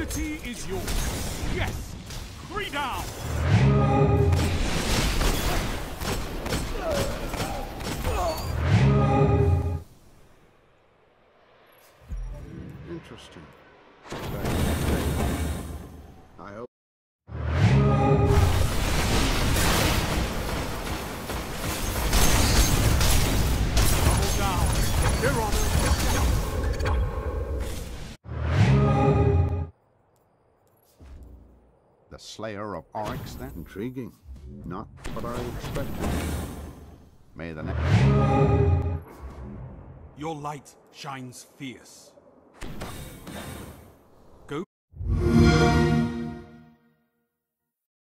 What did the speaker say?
Liberty is yours. Yes! 3 down! Interesting. I hope. Double down. Here on The Slayer of Oryx, then? Intriguing. Not what I expected. May the next... Your light shines fierce.